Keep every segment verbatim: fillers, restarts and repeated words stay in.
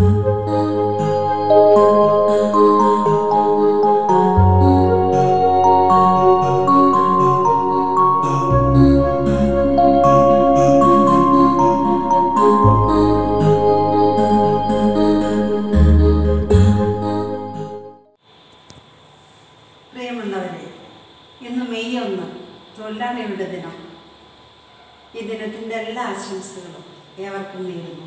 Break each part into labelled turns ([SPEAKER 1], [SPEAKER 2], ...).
[SPEAKER 1] പ്രിയമുള്ളവരെ, ഇന്ന് മെയ് ഒന്ന് തൊഴിലാളികളുടെ ദിനം. ഈ ദിനത്തിൻ്റെ എല്ലാ ആശംസകളും ഏവർക്കും നേരുന്നു.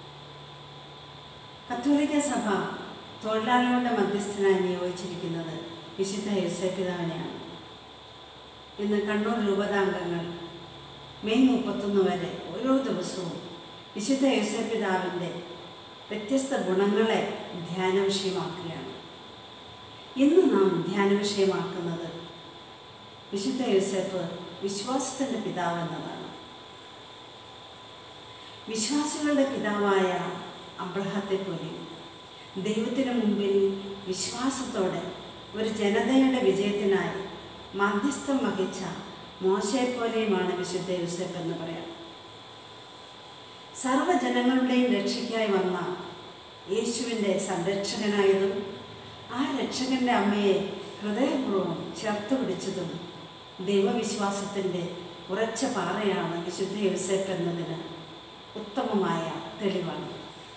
[SPEAKER 1] കത്തോലിക്ക സഭ തൊഴിലാളികളുടെ മധ്യസ്ഥനായി നിയോഗിച്ചിരിക്കുന്നത് വിശുദ്ധ യോസേപ്പ് പിതാവിനെയാണ്. ഇന്ന് കണ്ണൂർ രൂപതാംഗങ്ങൾ മെയ് മുപ്പത്തൊന്ന് വരെ ഓരോ ദിവസവും വിശുദ്ധ യോസേപ്പ് പിതാവിൻ്റെ വ്യത്യസ്ത ഗുണങ്ങളെ ധ്യാന വിഷയമാക്കുകയാണ്. ഇന്ന് നാം ധ്യാന വിഷയമാക്കുന്നത് വിശുദ്ധ യോസേപ്പ് വിശ്വാസത്തിൻ്റെ പിതാവ് എന്നതാണ്. വിശ്വാസികളുടെ പിതാവായ അബ്രഹാത്തെ പോലെ ദൈവത്തിന് മുമ്പിൽ വിശ്വാസത്തോടെ ഒരു ജനതയുടെ വിജയത്തിനായി മധ്യസ്ഥം വഹിച്ച മോശയെപ്പോലെയുമാണ് വിശുദ്ധ യോസേപ്പ് എന്ന് പറയാം. സർവ്വജനങ്ങളുടെയും രക്ഷയ്ക്കായി വന്ന യേശുവിൻ്റെ സംരക്ഷകനായതും ആ രക്ഷകൻ്റെ അമ്മയെ ഹൃദയപൂർവ്വം ചേർത്ത് പിടിച്ചതും ദൈവവിശ്വാസത്തിൻ്റെ ഉറച്ച പാറയാണ് വിശുദ്ധ യോസേപ്പ് എന്നതിന് ഉത്തമമായ തെളിവാണ്.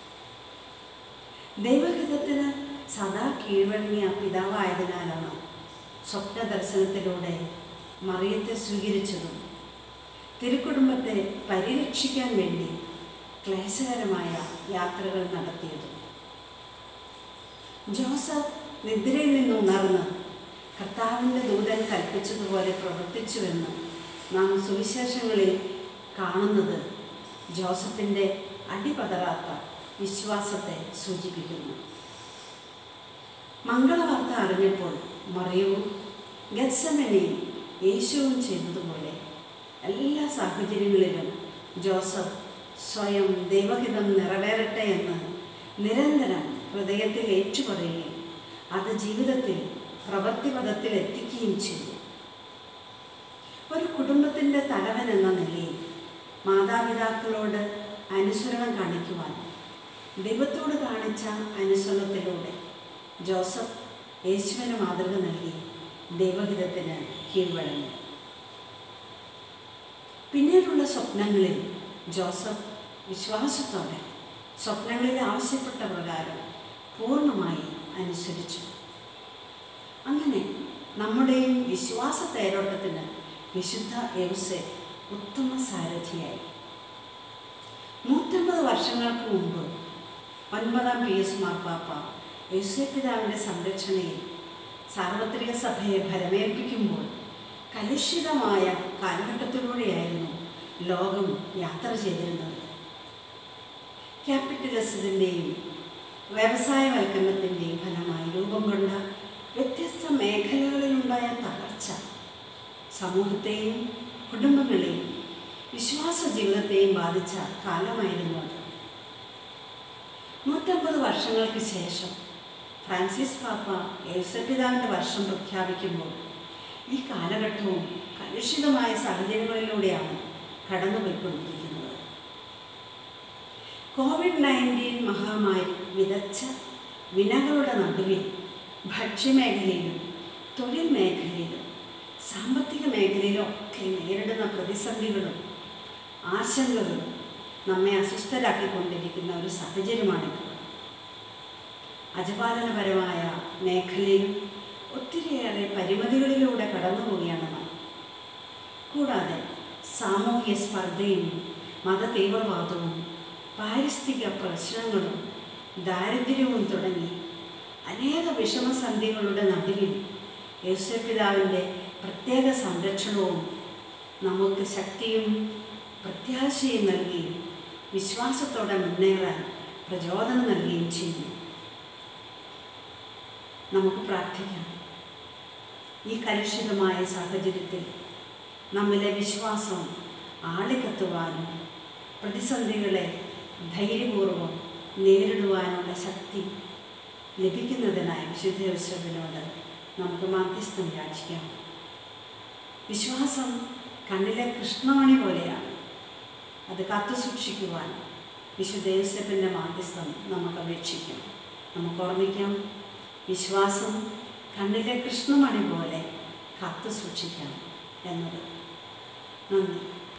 [SPEAKER 1] ദൈവഹിതത്തിന് സദാ കീഴ്വഴങ്ങിയ പിതാവായതിനാലാണ് സ്വപ്ന ദർശനത്തിലൂടെ മറിയത്തെ സ്വീകരിച്ചതും തിരുക്കുടുംബത്തെ പരിരക്ഷിക്കാൻ വേണ്ടി ക്ലേശകരമായ യാത്രകൾ നടത്തിയതും. ജോസഫ് നിദ്രയിൽ നിന്ന് ഉണർന്ന് കർത്താവിൻ്റെ ദൂതൻ കൽപ്പിച്ചതുപോലെ പ്രവർത്തിച്ചുവെന്ന് നാം സുവിശേഷങ്ങളിൽ കാണുന്നത് ജോസഫിൻ്റെ അടിപതറാത്ത വിശ്വാസത്തെ സൂചിപ്പിക്കുന്നു. മംഗളവാർത്ത അറിഞ്ഞപ്പോൾ മറിയവും ഗത്സമനയും യേശുവും ചെയ്തതുപോലെ എല്ലാ സാഹചര്യങ്ങളിലും ജോസഫ് സ്വയം ദൈവഹിതം നിറവേറട്ടെ എന്ന് നിരന്തരം ഹൃദയത്തിൽ ഏറ്റുപറയുകയും അത് ജീവിതത്തിൽ പ്രവൃത്തിപഥത്തിൽ എത്തിക്കുകയും ചെയ്തു. ഒരു കുടുംബത്തിൻ്റെ തലവൻ എന്ന നിലയിൽ മാതാപിതാക്കളോട് അനുസരണം കാണിക്കുവാൻ ദൈവത്തോട് കാണിച്ച അനുസരണത്തിലൂടെ ജോസഫ് യേശുവിന് മാതൃക നൽകി ദൈവഹിതത്തിന് കീഴ്വഴങ്ങി. പിന്നീടുള്ള സ്വപ്നങ്ങളിൽ ജോസഫ് വിശ്വാസത്തോടെ സ്വപ്നങ്ങളിൽ ആവശ്യപ്പെട്ട പ്രകാരം പൂർണ്ണമായി അനുസരിച്ചു. അങ്ങനെ നമ്മുടെയും വിശ്വാസ തേരോട്ടത്തിന് വിശുദ്ധ യോസേപ്പ് ഉത്തമ സാരഥിയായി. നൂറ്റമ്പത് വർഷങ്ങൾക്ക് മുമ്പ് ഒൻപതാം പിയൂസ് മാർപ്പാപ്പ യോസേപ്പ് പിതാവിൻ്റെ സംരക്ഷണയിൽ സാർവത്രിക സഭയെ ഫലമേൽപ്പിക്കുമ്പോൾ കലുഷിതമായ കാലഘട്ടത്തിലൂടെയായിരുന്നു ലോകം യാത്ര ചെയ്തിരുന്നത്. ക്യാപിറ്റലിസത്തിൻ്റെയും വ്യവസായവൽക്കരണത്തിൻ്റെയും ഫലമായി രൂപം കൊണ്ട വ്യത്യസ്ത മേഖലകളിലുണ്ടായ തകർച്ച സമൂഹത്തെയും കുടുംബങ്ങളെയും വിശ്വാസ ജീവിതത്തെയും ബാധിച്ച കാലമായിരുന്നു അത്. നൂറ്റമ്പത് വർഷങ്ങൾക്ക് ശേഷം ഫ്രാൻസിസ് പാപ്പ യോസേപ്പ് പിതാവിൻ്റെ വർഷം പ്രഖ്യാപിക്കുമ്പോൾ ഈ കാലഘട്ടവും കലുഷിതമായ സാഹചര്യങ്ങളിലൂടെയാണ് കടന്നുപോയിക്കൊണ്ടിരിക്കുന്നത്. കോവിഡ് നയൻറ്റീൻ മഹാമാരി വിതച്ച വിനകളുടെ നടുവിൽ ഭക്ഷ്യമേഖലയിലും തൊഴിൽ മേഖലയിലും സാമ്പത്തിക മേഖലയിലും ഒക്കെ നേരിടുന്ന പ്രതിസന്ധികളും ആശങ്കകളും നമ്മെ അസ്വസ്ഥരാക്കിക്കൊണ്ടിരിക്കുന്ന ഒരു സാഹചര്യമാണിപ്പോൾ. അജപാലനപരമായ മേഖലയിലും ഒത്തിരിയേറെ പരിമിതികളിലൂടെ കടന്നു പോവുകയാണ് നാം. കൂടാതെ സാമൂഹ്യ സ്പർദ്ധയും മതതീവ്രവാദവും പാരിസ്ഥിതിക പ്രശ്നങ്ങളും ദാരിദ്ര്യവും തുടങ്ങി അനേക വിഷമസന്ധികളുടെ നടുവിൽ യോസേപ്പ് പിതാവിൻ്റെ പ്രത്യേക സംരക്ഷണവും നമുക്ക് ശക്തിയും പ്രത്യാശയും നൽകുകയും വിശ്വാസത്തോടെ മുന്നേറാൻ പ്രചോദനം നൽകുകയും ചെയ്യുന്നു. നമുക്ക് പ്രാർത്ഥിക്കാം. ഈ കലുഷിതമായ സാഹചര്യത്തിൽ നമ്മിലെ വിശ്വാസം ആളിക്കത്തുവാനും പ്രതിസന്ധികളെ ധൈര്യപൂർവ്വം നേരിടുവാനുള്ള ശക്തി ലഭിക്കുന്നതിനായി വിശുദ്ധ യോസേപ്പിനോട് നമുക്ക് മാധ്യസ്ഥം യാചിക്കാം. വിശ്വാസം കണ്ണിലെ കൃഷ്ണമണി പോലെയാണ്. അത് കാത്തുസൂക്ഷിക്കുവാൻ വിശുദ്ധ യോസേപ്പിൻ്റെ മാധ്യസ്ഥം നമുക്ക് അപേക്ഷിക്കാം. നമുക്ക് ഓർമ്മിക്കാം, വിശ്വാസം കണ്ണിലെ കൃഷ്ണമണി പോലെ കാത്തു സൂക്ഷിക്കാം എന്നത്. നന്ദി.